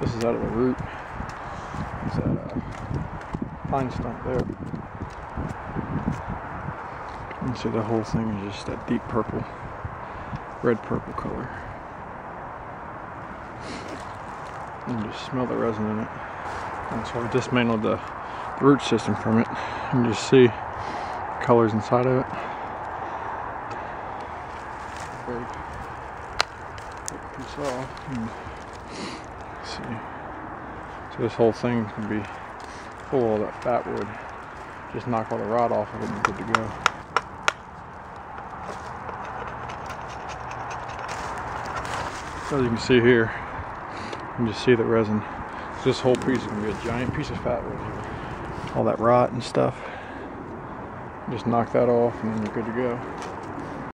This is out of the root. It's that pine stump there. And so the whole thing is just that deep purple, red purple color. You can just smell the resin in it. And so I dismantled the root system from it. You can just see colors inside of it. Very piece off. And see. So this whole thing can be full of that fatwood. Just knock all the rot off of it and good to go. So as you can see here, you can just see the resin. So this whole piece is going to be a giant piece of fatwood here. All that rot and stuff. Just knock that off and then you're good to go.